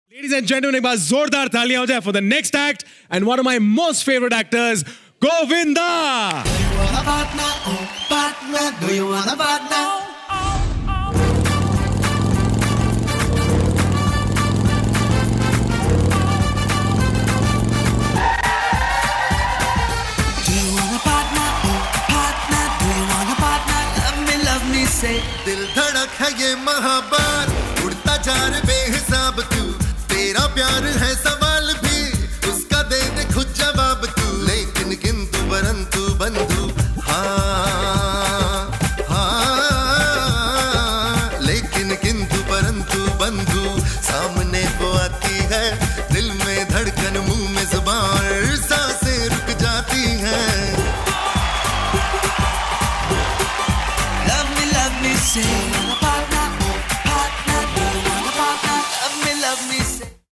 Ladies and gentlemen, एक बार जोरदार तालियां हो जाए for the next act and one of my most favorite actors, Govinda. Do you want a partner? Oh, partner. Do you want a partner? Do you want a partner? Oh, partner. Do you want a partner? Love me, say. दिल धड़क है ये मोहब्बत